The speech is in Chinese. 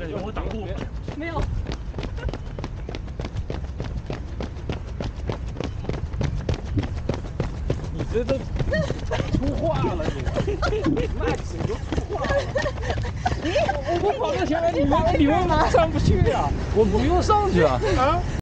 有我挡住。 没有。 你这都出话了，你那水都出话了。我不跑到前面，你们马上不去呀？我不用上去啊。啊？